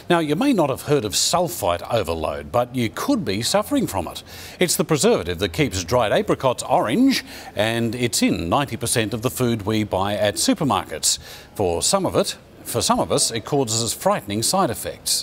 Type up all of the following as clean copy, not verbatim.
Now, you may not have heard of sulphite overload, but you could be suffering from it. It's the preservative that keeps dried apricots orange, and it's in 90% of the food we buy at supermarkets. For some of us, it causes frightening side effects.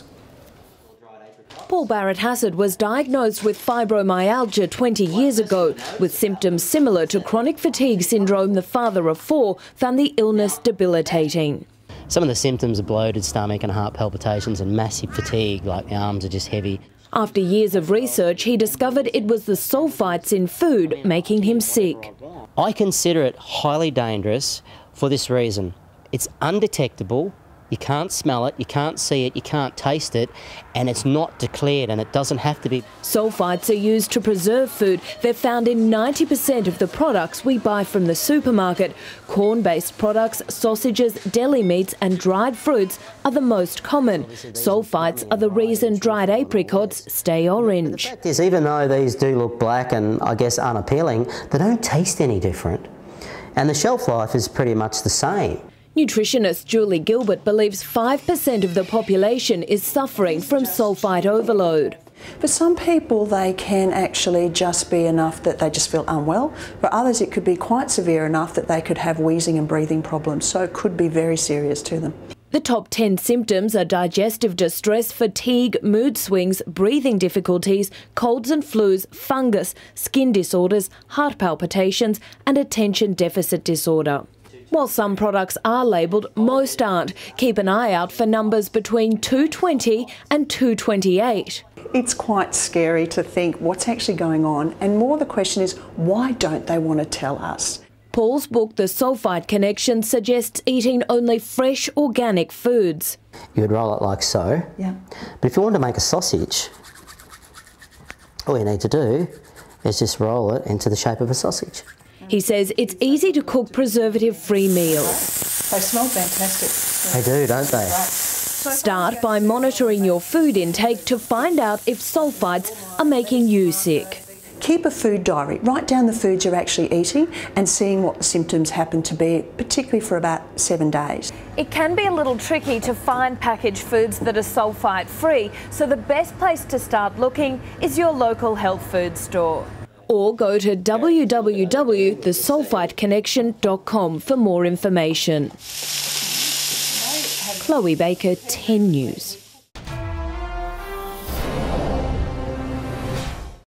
Paul Barrett-Hassett was diagnosed with fibromyalgia 20 years ago. With symptoms similar to chronic fatigue syndrome, the father of four found the illness debilitating. Some of the symptoms are bloated stomach and heart palpitations and massive fatigue, like the arms are just heavy. After years of research, he discovered it was the sulphites in food making him sick. I consider it highly dangerous for this reason. It's undetectable. You can't smell it, you can't see it, you can't taste it, and it's not declared, and it doesn't have to be. Sulphites are used to preserve food. They're found in 90% of the products we buy from the supermarket. Corn-based products, sausages, deli meats and dried fruits are the most common. Sulphites are the reason dried apricots stay orange. The fact is, even though these do look black and I guess unappealing, they don't taste any different. And the shelf life is pretty much the same. Nutritionist Julie Gilbert believes 5% of the population is suffering from sulphite overload. For some people, they can actually just be enough that they just feel unwell. For others, it could be quite severe enough that they could have wheezing and breathing problems, so it could be very serious to them. The top 10 symptoms are digestive distress, fatigue, mood swings, breathing difficulties, colds and flus, fungus, skin disorders, heart palpitations and attention deficit disorder. While some products are labelled, most aren't. Keep an eye out for numbers between 220 and 228. It's quite scary to think what's actually going on, and more the question is, why don't they want to tell us? Paul's book, The Sulphite Connection, suggests eating only fresh, organic foods. You would roll it like so. Yeah. But if you want to make a sausage, all you need to do is just roll it into the shape of a sausage. He says it's easy to cook preservative-free meals. They smell fantastic. They do, don't they? Start by monitoring your food intake to find out if sulphites are making you sick. Keep a food diary. Write down the foods you're actually eating and seeing what the symptoms happen to be, particularly for about 7 days. It can be a little tricky to find packaged foods that are sulphite-free, so the best place to start looking is your local health food store. Or go to www.thesulphiteconnection.com for more information. Chloe Baker, 10 News.